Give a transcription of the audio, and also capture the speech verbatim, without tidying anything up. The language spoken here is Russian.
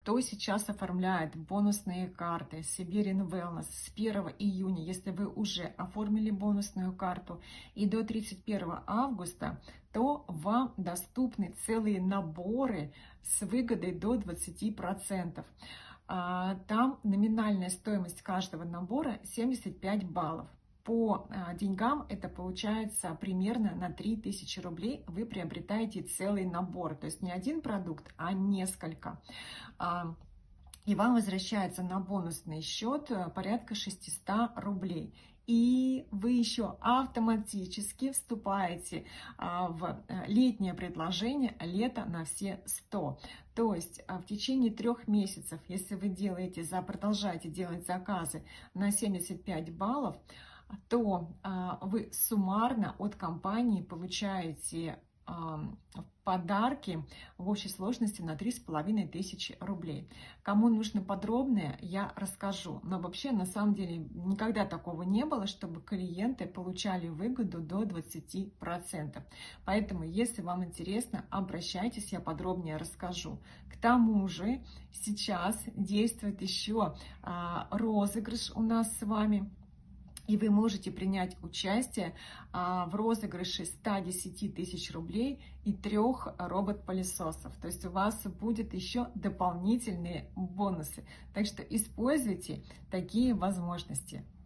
кто сейчас оформляет бонусные карты Siberian Wellness с первого июня, если вы уже оформили бонусную карту, и до тридцать первого августа, то вам доступны целые наборы с выгодой до двадцати процентов. Там номинальная стоимость каждого набора семьдесят пять баллов. По деньгам это получается примерно на три тысячи рублей вы приобретаете целый набор. То есть не один продукт, а несколько. И вам возвращается на бонусный счет порядка шестисот рублей. И вы еще автоматически вступаете в летнее предложение «Лето на все сто». То есть в течение трех месяцев, если вы делаете, продолжаете делать заказы на семьдесят пять баллов, то вы суммарно от компании получаете подарки в общей сложности на три с половиной тысячи рублей. Кому нужно подробное, я расскажу. Но вообще, на самом деле, никогда такого не было, чтобы клиенты получали выгоду до двадцати процентов. Поэтому, если вам интересно, обращайтесь, я подробнее расскажу. К тому же, сейчас действует еще а, розыгрыш у нас с вами. И вы можете принять участие а, в розыгрыше ста десяти тысяч рублей и трех робот-пылесосов. То есть у вас будет еще дополнительные бонусы. Так что используйте такие возможности.